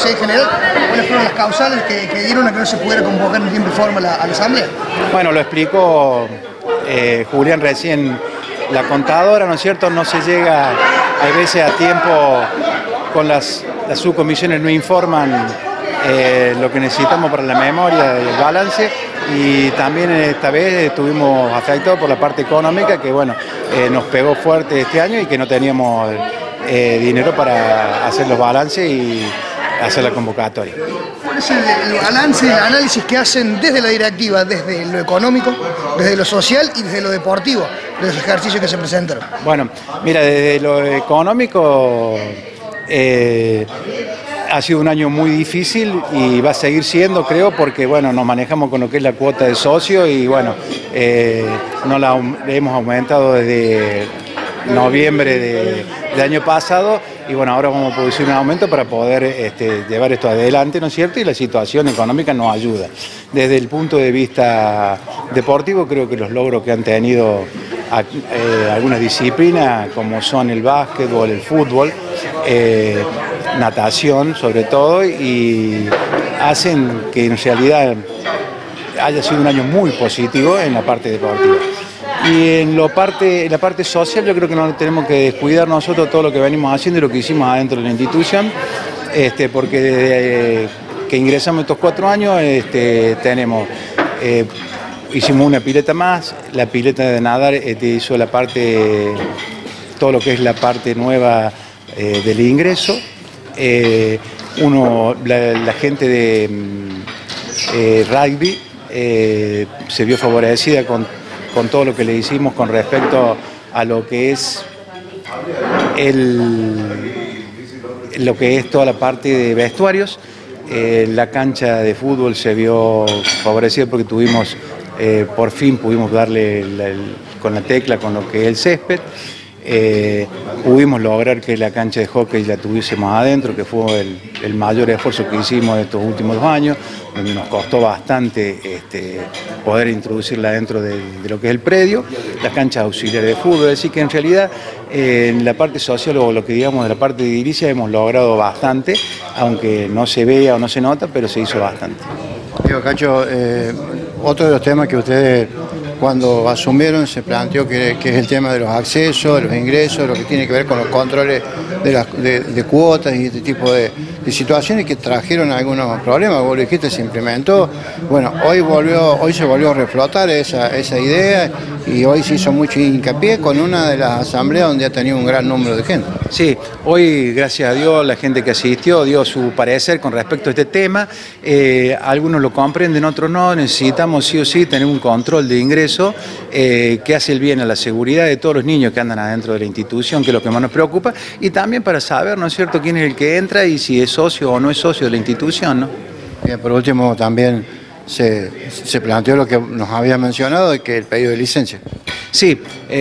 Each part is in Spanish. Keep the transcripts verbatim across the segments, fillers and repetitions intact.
sociedad en general, ¿cuáles fueron las causales que, que dieron a que no se pudiera convocar en tiempo y forma la, a la asamblea? Bueno, lo explicó eh, Julián recién, la contadora, ¿no es cierto? No se llega a veces a tiempo, con las, las subcomisiones no informan eh, lo que necesitamos para la memoria y el balance, y también esta vez estuvimos afectados por la parte económica que bueno, eh, nos pegó fuerte este año y que no teníamos eh, dinero para hacer los balances y hacer la convocatoria. ¿Cuál es el, el balance, el análisis que hacen desde la directiva, desde lo económico, desde lo social y desde lo deportivo, de los ejercicios que se presentaron? Bueno, mira, desde lo económico eh, ha sido un año muy difícil y va a seguir siendo, creo, porque bueno, nos manejamos con lo que es la cuota de socio y bueno, eh, no la hemos aumentado desde noviembre de, del año pasado y bueno, ahora vamos a producir un aumento para poder este, llevar esto adelante, ¿no es cierto? Y la situación económica nos ayuda. Desde el punto de vista deportivo, creo que los logros que han tenido eh, algunas disciplinas, como son el básquetbol, el fútbol, eh, natación sobre todo, y hacen que en realidad haya sido un año muy positivo en la parte deportiva. Y en, lo parte, en la parte social yo creo que no tenemos que descuidar nosotros todo lo que venimos haciendo y lo que hicimos adentro de la institución, este, porque desde que ingresamos estos cuatro años este, tenemos, eh, hicimos una pileta más, la pileta de nadar este, hizo la parte, todo lo que es la parte nueva eh, del ingreso. Eh, uno, la, la gente de eh, rugby eh, se vio favorecida con, con todo lo que le hicimos con respecto a lo que es el, lo que es toda la parte de vestuarios. Eh, la cancha de fútbol se vio favorecida porque tuvimos, eh, por fin pudimos darle la, el, con la tecla con lo que es el césped. Eh, pudimos lograr que la cancha de hockey la tuviésemos adentro, que fue el, el mayor esfuerzo que hicimos estos últimos dos años, donde nos costó bastante este, poder introducirla dentro de, de lo que es el predio, las canchas auxiliares de fútbol, es decir que en realidad eh, en la parte social o lo que digamos de la parte de edilicia hemos logrado bastante, aunque no se vea o no se nota, pero se hizo bastante. Diego Cacho, eh, otro de los temas que ustedes cuando asumieron se planteó que, que es el tema de los accesos, de los ingresos, lo que tiene que ver con los controles de, las, de, de cuotas y este tipo de, de situaciones que trajeron algunos problemas. Vos lo dijiste, se implementó. Bueno, hoy volvió, hoy se volvió a reflotar esa, esa idea y hoy se hizo mucho hincapié con una de las asambleas donde ha tenido un gran número de gente. Sí, hoy gracias a Dios la gente que asistió dio su parecer con respecto a este tema. Eh, algunos lo comprenden, otros no. Necesitamos sí o sí tener un control de ingresos Eh, que hace el bien a la seguridad de todos los niños que andan adentro de la institución, que es lo que más nos preocupa, y también para saber, ¿no es cierto?, quién es el que entra y si es socio o no es socio de la institución, ¿no? Bien, por último también se, se planteó lo que nos había mencionado, de que el pedido de licencia. Sí,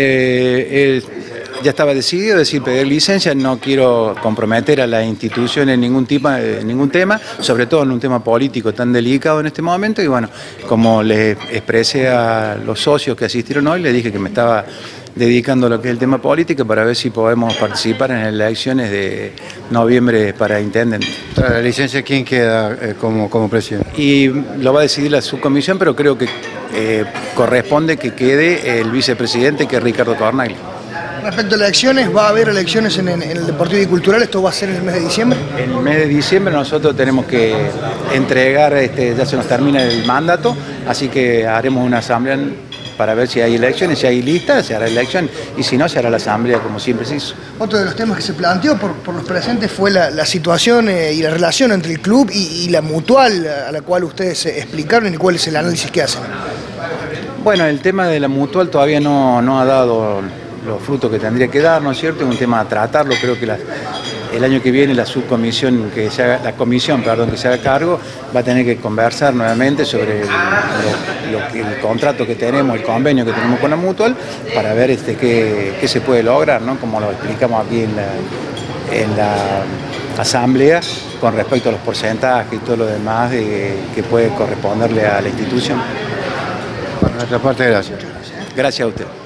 eh, eh, ya estaba decidido, es decir, pedir licencia. No quiero comprometer a la institución en ningún, tipo, en ningún tema, sobre todo en un tema político tan delicado en este momento, y bueno, como les expresé a los socios que asistieron hoy, les dije que me estaba dedicando a lo que es el tema político para ver si podemos participar en las elecciones de noviembre para intendente. ¿La licencia quién queda eh, como, como presidente? Y lo va a decidir la subcomisión, pero creo que eh, corresponde que quede el vicepresidente, que es Ricardo Cornaglia. Respecto a elecciones, ¿va a haber elecciones en, en el Deportivo y Cultural? ¿Esto va a ser en el mes de diciembre? En el mes de diciembre nosotros tenemos que entregar, este, ya se nos termina el mandato, así que haremos una asamblea para ver si hay elecciones, si hay lista, se hará elección, y si no, se hará la asamblea como siempre se hizo. Otro de los temas que se planteó por, por los presentes fue la, la situación eh, y la relación entre el club y, y la mutual a la cual ustedes eh, explicaron y cuál es el análisis que hacen. Bueno, el tema de la mutual todavía no, no ha dado los frutos que tendría que dar, ¿no es cierto? Es un tema a tratarlo. Creo que la, el año que viene la subcomisión, que se haga, la comisión, perdón, que se haga cargo, va a tener que conversar nuevamente sobre el, lo, lo, el contrato que tenemos, el convenio que tenemos con la mutual, para ver este, qué, qué se puede lograr, ¿no? Como lo explicamos aquí en la, en la asamblea, con respecto a los porcentajes y todo lo demás de, que puede corresponderle a la institución. Por nuestra parte, gracias. Gracias a usted.